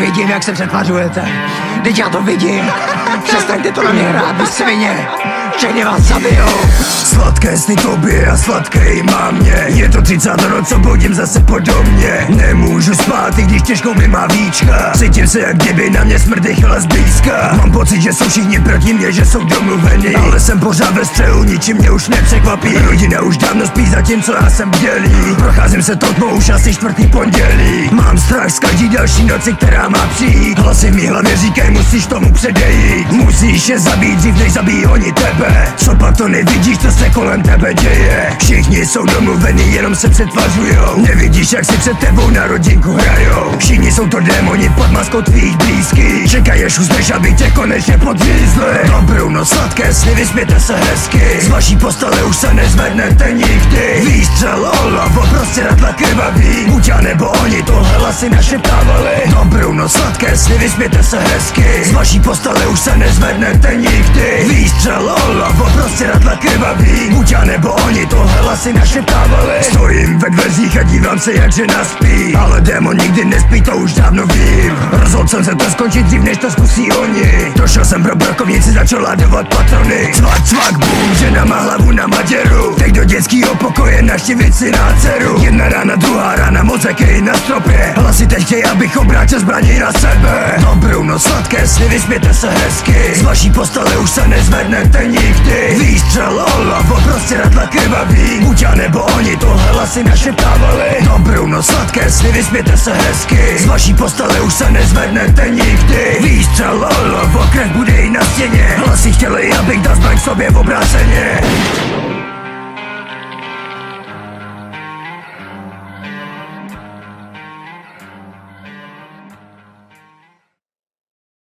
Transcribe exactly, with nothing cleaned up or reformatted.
vidím, jak se přetvařujete. Teď já to vidím. Přestaňte to na mě hrát, vy svině. Všechny vás zabijou. Sladké sny tobě a sladké i mámě. Je to třicátá noc, co budím zase podobně. Nemůžu spát, i když těžkou mi má víčka. Cítím se, jak kdyby na mě smrt dechala zblízka. Mám pocit, že jsou všichni proti mě, že jsou domluveni. Ale jsem pořád ve střelu, ničím mě už nepřekvapí. Rodina už dávno spí, zatímco já jsem bdělý. Procházím se tou tmou už asi čtvrtý pondělí. Mám strach z každý další noci, která má přijít. Hlasy v mý hlavě říkají, musíš tomu předejít. Musíš je zabít dřív, než zabijí oni tebe. Co pak to nevidíš, co se kolem tebe děje? Všichni jsou domluveni, jenom se přetvařujou. Nevidíš, jak si před tebou na rodinku hrajou. Všichni jsou to démoni pod maskou tvých blízkých. Čekaj, až uzneš, aby tě konečně podřízli. Dobrou noc, sladké sny, vyspěte se hezky. Z vaší postele už se nezvednete nikdy. Výstřel olavo, prostě na tlak krvavý. Buď já nebo oni, tohle hlasy našeptávali. Dobrou noc, sladké sny, vyspěte se hezky. Z vaší postele už se nezvednete nikdy. Výstřel olavo, prostě na tlak krvavý. Buď já nebo oni, tohle hlasy našeptávali. Stojím ve dveřích a dívám se, jak žena spí. Ale démon nikdy nespí, to už dávno vím. Rozhodl jsem se to skončit dřív, než to zkusí oni. Došel jsem pro brokovnici, začal ládovat patrony. Cvak, cvak, bum, žena má hlavu na maděru. Teď do dětskýho pokoje naštívit si na dceru. Jedna rána, druhá rána, mozek je na stropě. Hlasy teď chtějí, abych obrátil zbraní na sebe. Dobrou noc, sladké sny, vyspěte se hezky. Z vaší postele už se nezvednete nikdy. Výstřel olavo, prostě na tlak krvavý. Buď já nebo oni, tohle hlasy našeptávali. Dobrou noc, sladké sny, vyspěte se hezky. Z vaší postele už se nezvednete nikdy. Výstřel olavo, krev bude i na stěně. Hlasy chtěli, abych dal zbraň sobě v obráceně.